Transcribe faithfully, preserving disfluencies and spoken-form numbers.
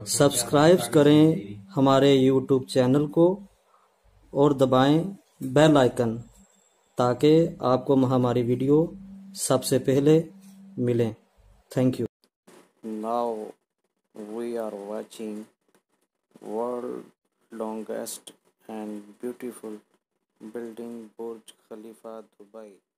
Subscribe करें हमारे YouTube channel को और दबाएं बेल आइकन ताकि आपको हमारी वीडियो सबसे पहले मिलें। Thank you. Now we are watching world longest and beautiful building Burj Khalifa, Dubai.